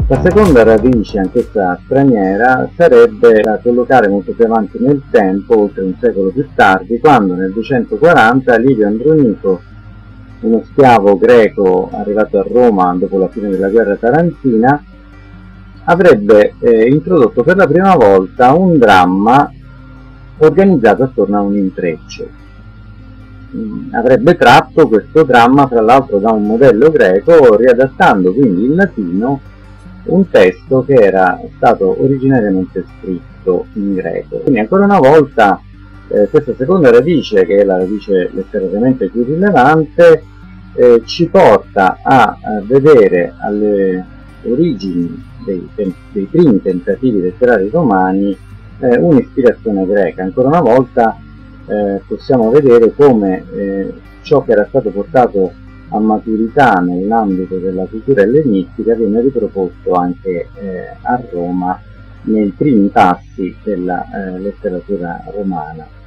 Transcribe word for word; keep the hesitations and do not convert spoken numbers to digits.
La seconda radice, anch'essa straniera, sarebbe da collocare molto più avanti nel tempo, oltre un secolo più tardi, quando nel duecentoquaranta Livio Andronico, uno schiavo greco arrivato a Roma dopo la fine della guerra tarantina, avrebbe eh, introdotto per la prima volta un dramma organizzato attorno a un intreccio. Mm, avrebbe tratto questo dramma tra l'altro da un modello greco, riadattando quindi in latino un testo che era stato originariamente scritto in greco. Quindi ancora una volta eh, questa seconda radice, che è la radice letterariamente più rilevante, eh, ci porta a, a vedere alle origini dei, dei primi tentativi letterari romani eh, un'ispirazione greca. Ancora una volta eh, possiamo vedere come eh, ciò che era stato portato a maturità nell'ambito della cultura ellenistica viene riproposto anche eh, a Roma nei primi passi della eh, letteratura romana.